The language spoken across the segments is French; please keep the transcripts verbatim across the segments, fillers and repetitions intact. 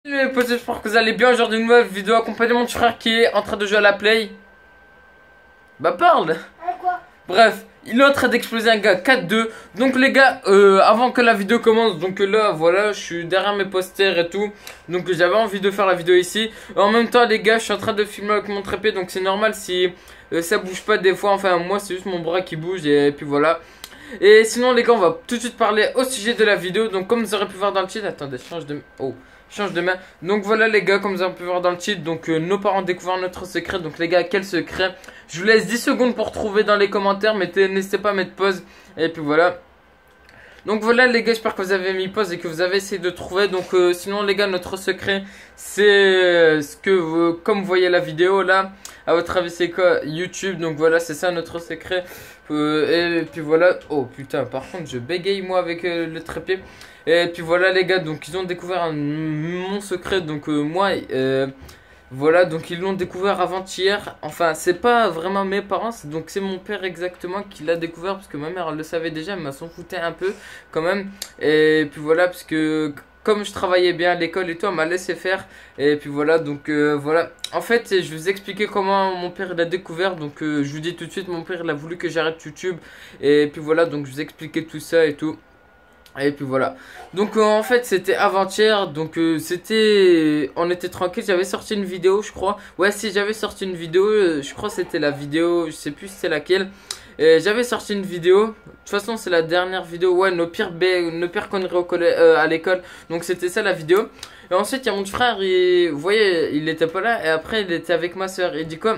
Salut les potes, j'espère que vous allez bien. Aujourd'hui une nouvelle vidéo accompagnée de mon petit frère qui est en train de jouer à la play. Bah parle. Quoi? Bref, il est en train d'exploser un gars quatre deux. Donc les gars, euh, avant que la vidéo commence, donc là voilà, je suis derrière mes posters et tout. Donc j'avais envie de faire la vidéo ici. En même temps les gars, je suis en train de filmer avec mon trépied. Donc c'est normal si euh, ça bouge pas des fois. Enfin moi c'est juste mon bras qui bouge et puis voilà. Et sinon les gars, on va tout de suite parler au sujet de la vidéo. Donc comme vous aurez pu voir dans le titre, attendez, change de... Oh, change de main. Donc voilà les gars, comme vous avez pu voir dans le titre, donc euh, nos parents découvrent notre secret. Donc les gars, quel secret? Je vous laisse dix secondes pour trouver dans les commentaires. Mettez, n'hésitez pas à mettre pause. Et puis voilà. Donc voilà les gars, j'espère que vous avez mis pause et que vous avez essayé de trouver. Donc euh, sinon les gars, notre secret c'est euh, ce que vous, comme vous voyez la vidéo là. À votre avis c'est quoi? YouTube. Donc voilà, c'est ça notre secret. euh, Et puis voilà. Oh putain, par contre je bégaye moi avec euh, le trépied. Et puis voilà les gars, donc ils ont découvert un, mon secret. Donc euh, moi euh, voilà, donc ils l'ont découvert avant-hier. Enfin c'est pas vraiment mes parents, donc c'est mon père exactement qui l'a découvert. Parce que ma mère elle le savait déjà, mais elle s'en foutait un peu quand même. Et puis voilà, parce que comme je travaillais bien à l'école et tout, elle m'a laissé faire. Et puis voilà, donc euh, voilà. En fait, je vais vous expliquer comment mon père l'a découvert. Donc euh, je vous dis tout de suite, mon père il a voulu que j'arrête YouTube. Et puis voilà, donc je vous expliquer tout ça et tout. Et puis voilà. Donc euh, en fait c'était avant-hier. Donc euh, c'était... On était tranquille. J'avais sorti une vidéo je crois. Ouais si j'avais sorti une vidéo. euh, Je crois c'était la vidéo. Je sais plus c'est laquelle. Et j'avais sorti une vidéo. De toute façon c'est la dernière vidéo. Ouais, nos pires, ba... nos pires conneries au collège, euh, à l'école. Donc c'était ça la vidéo. Et ensuite il y a mon petit frère. Il... Vous voyez il était pas là. Et après il était avec ma soeur. Il dit quoi?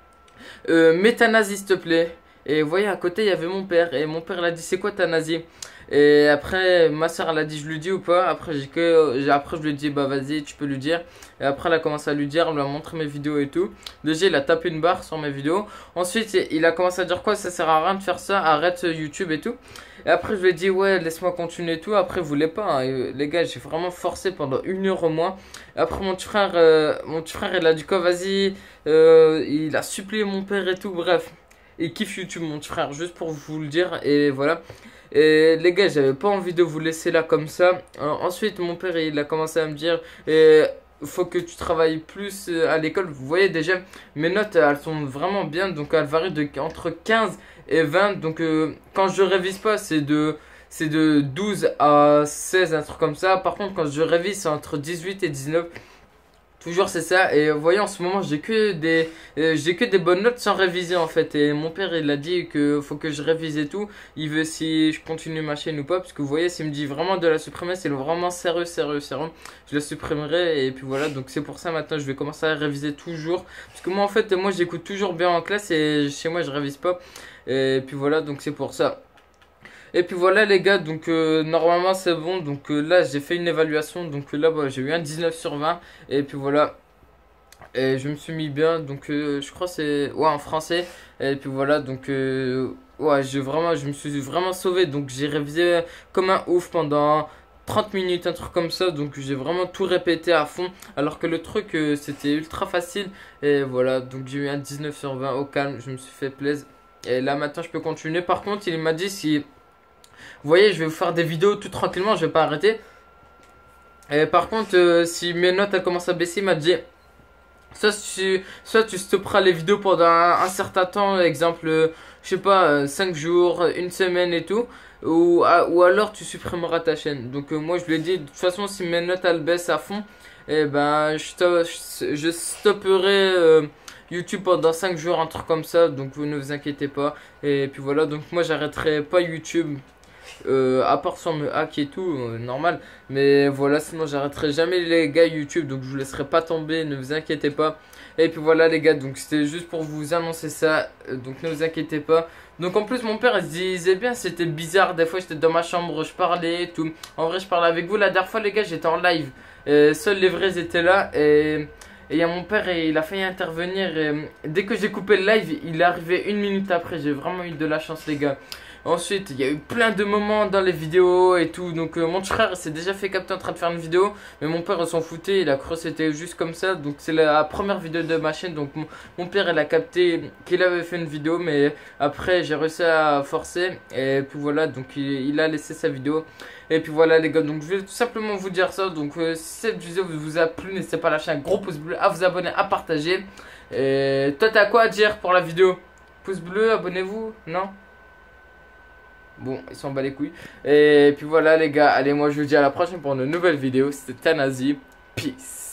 euh, Mets ta nazie s'il te plaît. Et vous voyez à côté il y avait mon père. Et mon père il a dit c'est quoi ta nazie? Et après ma soeur elle a dit je lui dis ou pas. Après j'ai que après je lui ai dit bah vas-y tu peux lui dire. Et après elle a commencé à lui dire, elle lui a montré mes vidéos et tout. Déjà il a tapé une barre sur mes vidéos. Ensuite il a commencé à dire quoi, ça sert à rien de faire ça, arrête YouTube et tout. Et après je lui ai dit ouais laisse-moi continuer et tout. Après il voulait pas hein. Et, les gars j'ai vraiment forcé pendant une heure au moins. Et après mon petit frère euh, mon petit frère il a dit quoi vas-y euh, il a supplié mon père et tout. Bref il kiffe YouTube mon petit frère, juste pour vous le dire. Et voilà. Et les gars, j'avais pas envie de vous laisser là comme ça. Euh, ensuite, mon père, il a commencé à me dire il faut que tu travailles plus à l'école. Vous voyez déjà, mes notes, elles sont vraiment bien. Donc, elles varient de, entre quinze et vingt. Donc, euh, quand je révise pas, c'est de, c'est de douze à seize, un truc comme ça. Par contre, quand je révise, c'est entre dix-huit et dix-neuf. Toujours c'est ça. Et vous voyez en ce moment j'ai que des euh, j'ai que des bonnes notes sans réviser en fait. Et mon père il a dit que faut que je révise et tout. Il veut si je continue ma chaîne ou pas. Parce que vous voyez s'il me dit vraiment de la supprimer, c'est vraiment sérieux sérieux sérieux, je la supprimerai. Et puis voilà, donc c'est pour ça maintenant je vais commencer à réviser toujours. Parce que moi en fait moi j'écoute toujours bien en classe. Et chez moi je révise pas. Et puis voilà, donc c'est pour ça. Et puis voilà les gars, donc euh, normalement c'est bon. Donc euh, là j'ai fait une évaluation. Donc euh, là bah, j'ai eu un dix-neuf sur vingt. Et puis voilà. Et je me suis mis bien. Donc euh, je crois c'est... Ouais en français. Et puis voilà donc... Euh, ouais j'ai vraiment... Je me suis vraiment sauvé. Donc j'ai révisé comme un ouf pendant trente minutes, un truc comme ça. Donc j'ai vraiment tout répété à fond. Alors que le truc euh, c'était ultra facile. Et voilà donc j'ai eu un dix-neuf sur vingt au calme. Je me suis fait plaisir. Et là maintenant je peux continuer. Par contre il m'a dit si... Vous voyez, je vais vous faire des vidéos tout tranquillement, je vais pas arrêter. Et par contre, euh, si mes notes elles commencent à baisser, il m'a dit soit tu, soit tu stopperas les vidéos pendant un, un certain temps, exemple, euh, je sais pas, euh, cinq jours, une semaine et tout. Ou, à, ou alors tu supprimeras ta chaîne. Donc euh, moi je lui ai dit, de toute façon, si mes notes elles baissent à fond, et ben je, stop, je, je stopperai euh, YouTube pendant cinq jours, un truc comme ça. Donc vous ne vous inquiétez pas. Et puis voilà, donc moi j'arrêterai pas YouTube. Euh, à part sans me hack et tout, euh, normal. Mais voilà, sinon j'arrêterai jamais les gars YouTube. Donc je vous laisserai pas tomber, ne vous inquiétez pas. Et puis voilà les gars, donc c'était juste pour vous annoncer ça. euh, Donc ne vous inquiétez pas. Donc en plus mon père il se disait bien, c'était bizarre. Des fois j'étais dans ma chambre, je parlais et tout. En vrai je parlais avec vous. La dernière fois les gars j'étais en live, et seuls les vrais étaient là. Et... Et il y a mon père et il a failli intervenir. Et dès que j'ai coupé le live, il est arrivé une minute après. J'ai vraiment eu de la chance les gars. Ensuite, il y a eu plein de moments dans les vidéos et tout. Donc, euh, mon frère s'est déjà fait capter en train de faire une vidéo. Mais mon père, s'en foutait. Il a cru que c'était juste comme ça. Donc, c'est la première vidéo de ma chaîne. Donc, mon, mon père, il a capté qu'il avait fait une vidéo. Mais après, j'ai réussi à forcer. Et puis voilà. Donc, il, il a laissé sa vidéo. Et puis voilà, les gars. Donc, je vais tout simplement vous dire ça. Donc, euh, si cette vidéo vous a plu, n'hésitez pas à lâcher un gros pouce bleu, à vous abonner, à partager. Et toi, t'as quoi à dire pour la vidéo? Pouce bleu, abonnez-vous? Non? Bon, ils s'en bat les couilles. Et puis voilà les gars, allez, moi je vous dis à la prochaine pour une nouvelle vidéo. C'était Tanazi. Peace.